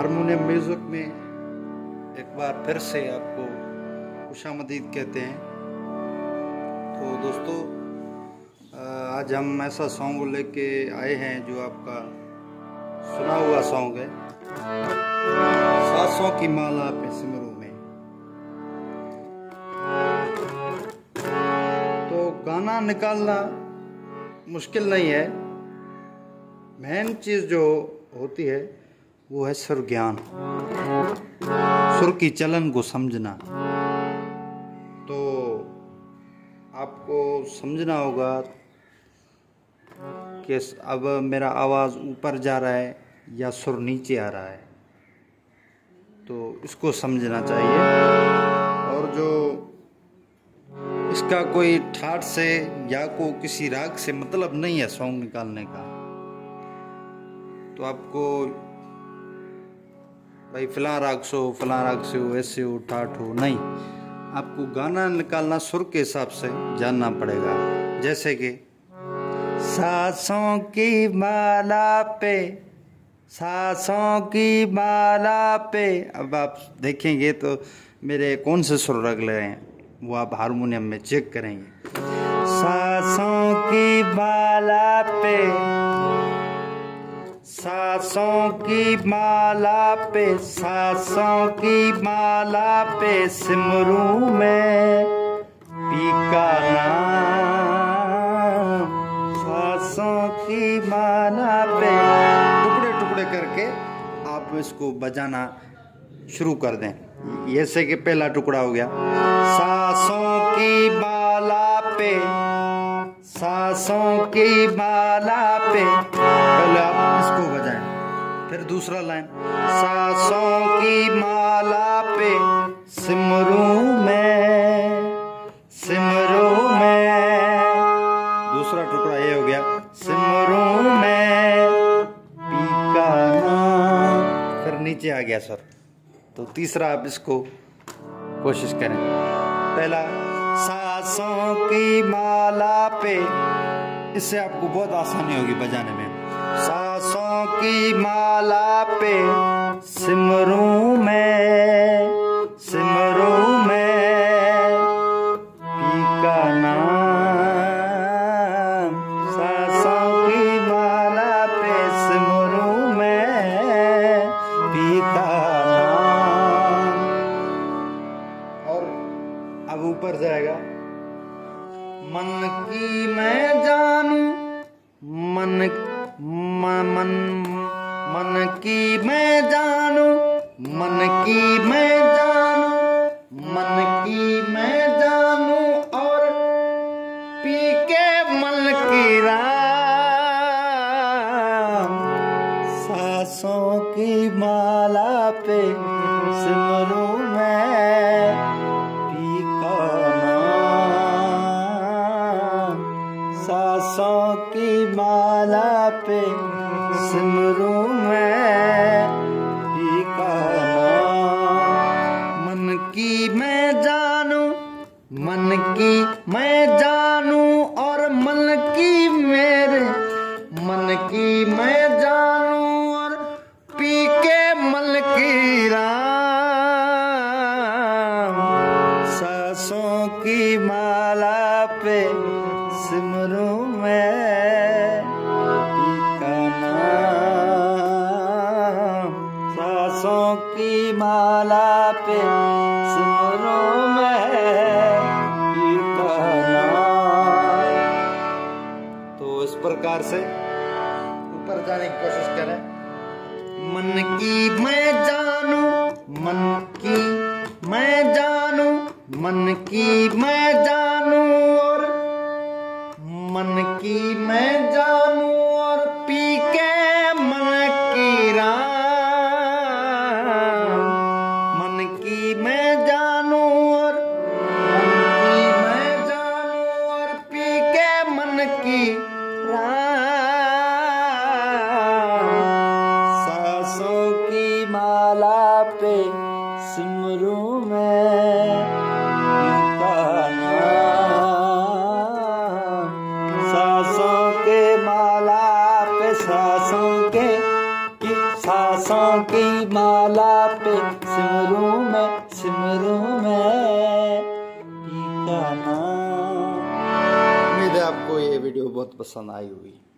Harmonium music में एक बार फिर से आपको खुशामदीद कहते हैं। तो दोस्तों, आज हम ऐसा सॉन्ग लेके आए हैं जो आपका सुना हुआ सॉन्ग है, सांसों की माला पे सिमरू में। तो गाना निकालना मुश्किल नहीं है, मेन चीज़ जो होती है वो है सुर ज्ञान, सुर की चलन को समझना। तो आपको समझना होगा कि अब मेरा आवाज़ ऊपर जा रहा है या सुर नीचे आ रहा है, तो इसको समझना चाहिए। और जो इसका कोई ठाट से या को किसी राग से मतलब नहीं है सॉन्ग निकालने का। तो आपको भाई फलां राग से हो, फलां राग से हो, ऐसे हो, ठाट हो, नहीं, आपको गाना निकालना सुर के हिसाब से जानना पड़ेगा। जैसे कि सांसों की माला पे, सांसों की माला पे, अब आप देखेंगे तो मेरे कौन से सुर रग रहे हैं वो आप हारमोनियम में चेक करेंगे। सांसों की माला पे, सांसों की माला पे, सांसों की माला पे सिमरू में पी का नाम। सांसों की माला पे टुकड़े टुकड़े करके आप इसको बजाना शुरू कर दें। जैसे कि पहला टुकड़ा हो गया, सांसों की माला पे, सांसों की माला पे, पहले आप इसको बजाएं। फिर दूसरा लाइन, सांसों की माला पे सिमरू में, सिमरू में। दूसरा टुकड़ा ये हो गया, सिमरू में पी का नाम। फिर नीचे आ गया सर। तो तीसरा आप इसको कोशिश करें। पहला सांसों की माला पे, इससे आपको बहुत आसानी होगी बजाने में। सांसों की माला पे सिमरू में, सिमरू में पी का नाम। सांसों की माला पे सिमरू में पी का नाम। और अब ऊपर जाएगा, मन की मैं जानू, मन मन मन की मैं जानू, मन की मैं जानू, मन की मैं जानू, और पी के मन की राम। सांसों की माला पे सिमरू में पी का नाम। सांसों की माला पे सिमरू में पी का नाम। मन की मैं जानू, मन की मैं जानू, और मन की मेरे, मन की मैं जानू, और पी के मन की राम। सांसों की माला पे सिमरू में पी का नाम। सांसों की माला पे सिमरू में पी का नाम। तो इस प्रकार से ऊपर जाने की कोशिश करें। मन की मैं जानू, मन की मैं जानू, मन की मैं जानू, और मन की मैं जानू, और पी के मन की राम। मन की मैं जानू, और मन की मैं जानू, और पी के मन की राम। सांसों की माला पे सिमरू में पी का नाम। सांसों की माला पे सिमरूं मैं पी का नाम। उम्मीद है आपको ये वीडियो बहुत पसंद आई हुई।